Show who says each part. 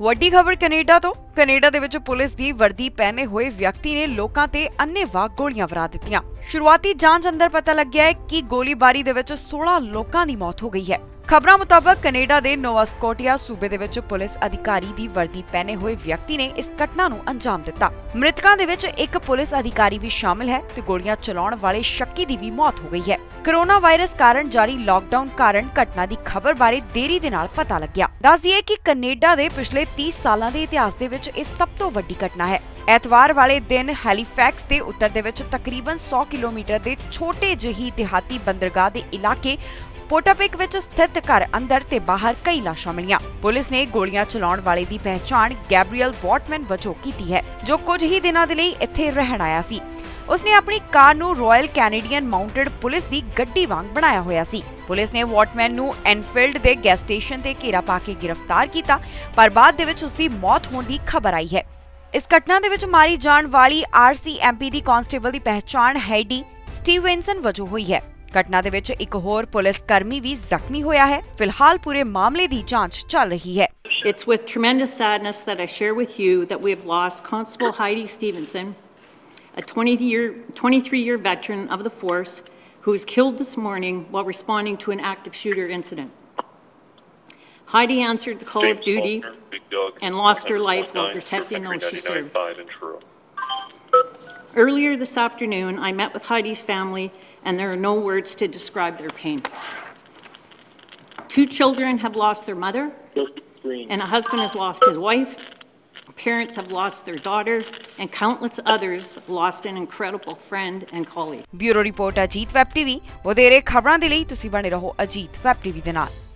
Speaker 1: ਵੱਡੀ ਖਬਰ ਕੈਨੇਡਾ ਤੋਂ। ਕੈਨੇਡਾ ਦੇ ਵਿੱਚ ਪੁਲਿਸ ਦੀ ਵਰਦੀ ਪਹਿਨੇ ਹੋਏ ਵਿਅਕਤੀ ਨੇ ਲੋਕਾਂ ਤੇ ਅੰਨ੍ਹੇਵਾਹ ਗੋਲੀਆਂ ਵਰਾ ਦਿੱਤੀਆਂ। ਸ਼ੁਰੂਆਤੀ ਜਾਂਚ ਅੰਦਰ ਪਤਾ ਲੱਗਿਆ ਹੈ ਕਿ ਗੋਲੀਬਾਰੀ ਦੇ ਵਿੱਚ 16 ਲੋਕਾਂ ਦੀ ਮੌਤ ਹੋ ਗਈ ਹੈ। ਖਬਰਾਂ ਮੁਤਾਬਕ ਕੈਨੇਡਾ ਦੇ ਨੋਵਾ ਸਕੋਟੀਆ ਸੂਬੇ ਦੇ ਵਿੱਚ ਪੁਲਿਸ ਅਧਿਕਾਰੀ ਦੀ ਵਰਦੀ ਪਹਿਨੇ ਹੋਏ ਵਿਅਕਤੀ ਨੇ ਇਸ ਘਟਨਾ ਨੂੰ ਅੰਜਾਮ ਦਿੱਤਾ। ਮ੍ਰਿਤਕਾਂ ਦੇ ਵਿੱਚ ਇੱਕ ਪੁਲਿਸ ਅਧਿਕਾਰੀ ਵੀ ਸ਼ਾਮਿਲ ਹੈ ਤੇ ਗੋਲੀਆਂ ਚਲਾਉਣ ਵਾਲੇ ਸ਼ੱਕੀ ਦੀ ਵੀ ਮੌਤ ਹੋ ਗਈ ਹੈ। ਕੋਰੋਨਾ ਵਾਇਰਸ ਕਾਰਨ ਜਾਰੀ ਲਾਕਡਾਊਨ ਕਾਰਨ ਘਟਨਾ ਦੀ ਖਬਰ ਬਾਰੇ ਦੇਰੀ ਦੇ ਨਾਲ ਪਤਾ ਲੱਗਿਆ। ਦੱਸ ਦਈਏ ਕਿ ਕੈਨੇਡਾ ਦੇ ਪਿਛਲੇ 30 ਸਾਲਾਂ ਦੇ ਇਤਿਹਾਸ ਦੇ ਵਿੱਚ ਇਹ ਸਭ ਤੋਂ ਵੱਡੀ ਘਟਨਾ ਹੈ। ਐਤਵਾਰ ਵਾਲੇ ਦਿਨ ਹੈਲੀਫੈਕਸ ਦੇ ਉੱਤਰ ਦੇ ਵਿੱਚ ਤਕਰੀਬਨ 100 ਕਿਲੋਮੀਟਰ ਦੇ ਛੋਟੇ ਜਿਹੀ ਦਿਹਾਤੀ ਬੰਦਰਗਾਹ ਦੇ ਇਲਾਕੇ ਪੋਟਾਪਿਕ ਵਿੱਚ ਸਥਿਤ ਘਰ ਅੰਦਰ ਤੇ ਬਾਹਰ ਕਈ ਲਾਸ਼ਾਂ ਮਿਲੀਆਂ। ਪੁਲਿਸ ਨੇ ਗੋਲੀਆਂ ਚਲਾਉਣ ਵਾਲੇ ਦੀ ਪਹਿਚਾਣ ਗੈਬਰੀਅਲ ਵਾਟਮੈਨ ਵਜੋਂ ਕੀਤੀ ਹੈ, ਜੋ ਕੁਝ ਹੀ ਦਿਨਾਂ ਦੇ ਲਈ ਇੱਥੇ ਰਹਿਣ ਆਇਆ ਸੀ। ਉਸਨੇ ਆਪਣੀ ਕਾਰ ਨੂੰ ਰਾਇਲ ਕੈਨੇਡੀਅਨ ਮਾਊਂਟਡ ਪੁਲਿਸ ਦੀ ਗੱਡੀ ਵਾਂਗ ਬਣਾਇਆ ਹੋਇਆ ਸੀ। ਪੁਲਿਸ ਨੇ ਵਾਟਮੈਨ ਨੂੰ ਐਨਫੀਲਡ ਦੇ ਗੈਸ ਸਟੇਸ਼ਨ ਤੇ ਘੇਰਾ ਪਾ ਕੇ ਗ੍ਰਿਫਤਾਰ ਕੀਤਾ, ਪਰ ਬਾਅਦ ਦੇ ਵਿੱਚ ਉਸਦੀ ਮੌਤ ਹੋਣ ਦੀ ਖਬਰ ਆਈ ਹੈ। ਇਸ ਘਟਨਾ ਦੇ ਵਿੱਚ ਮਾਰੀ ਜਾਣ ਵਾਲੀ RCMP ਦੀ ਕਾਂਸਟੇਬਲ ਦੀ ਪਹਿਚਾਣ ਹੈਡੀ ਸਟੀਵਨਸਨ ਵਜੋਂ ਹੋਈ ਹੈ। ਘਟਨਾ ਦੇ ਵਿੱਚ ਇੱਕ ਹੋਰ ਪੁਲਿਸ ਕਰਮੀ ਵੀ ਜ਼ਖਮੀ ਹੋਇਆ ਹੈ। ਫਿਲਹਾਲ ਪੂਰੇ ਮਾਮਲੇ ਦੀ ਜਾਂਚ ਚੱਲ ਰਹੀ ਹੈ।
Speaker 2: It's with tremendous sadness that I share with you that we have lost Constable Heidi Stevenson, a 23-year veteran of the force who was killed this morning while responding to an active shooter incident. Heidi answered the call of duty and lost her life while protecting those she served. Earlier this afternoon, I met with Heidi's family, and there are no words to describe their pain. 2 children have lost their mother, and a husband has lost his wife. Parents have lost their daughter, and countless others have lost an incredible friend and colleague.
Speaker 1: Bureau Report, Ajit Web TV। ਵਧੇਰੇ ਖਬਰਾਂ ਦੇ ਲਈ ਤੁਸੀਂ ਬਣੇ ਰਹੋ Ajit web TV ਦੇ ਨਾਲ।